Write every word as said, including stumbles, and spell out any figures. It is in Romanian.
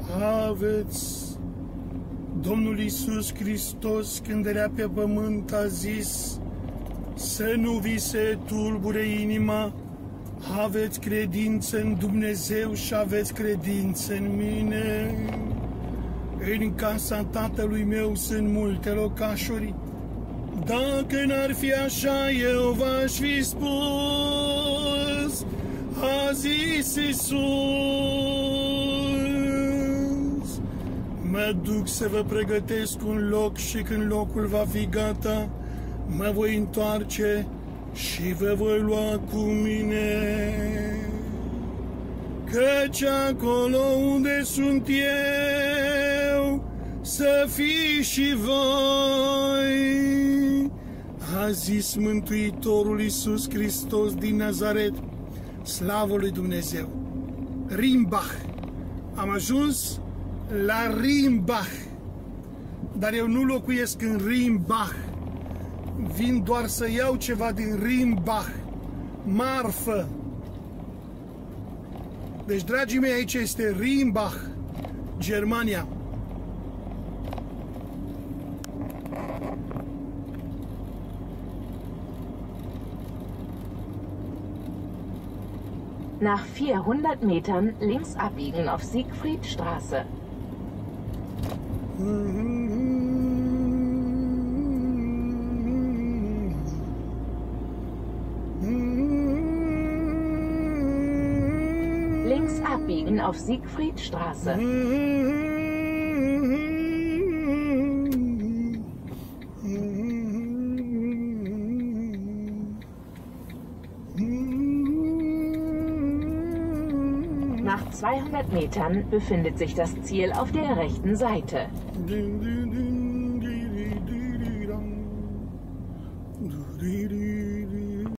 aveți. Domnul Iisus Hristos, când era pe pământ, a zis să nu vi se tulbure inima, aveți credință în Dumnezeu și aveți credință în mine. În casa tatălui meu sunt multe locașuri. Dacă n-ar fi așa, eu v-aș fi spus, a zis Iisus. Mă duc să vă pregătesc un loc și când locul va fi gata, mă voi întoarce și vă voi lua cu mine. Căci acolo unde sunt eu, să fii și voi, a zis Mântuitorul Iisus Hristos din Nazaret. Slavă lui Dumnezeu! Rimbach. Am ajuns la Rimbach, dar eu nu locuiesc în Rimbach. Vin doar să iau ceva din Rimbach, marfă. Deci, dragii mei, aici este Rimbach, Germania. Nach vierhundert Metern links abbiegen auf Siegfriedstraße. Links abbiegen auf Siegfriedstraße. Nach zweihundert Metern befindet sich das Ziel auf der rechten Seite. Ding, ding, ding, ding, ding, ding, ding, ding, ding, ding, ding.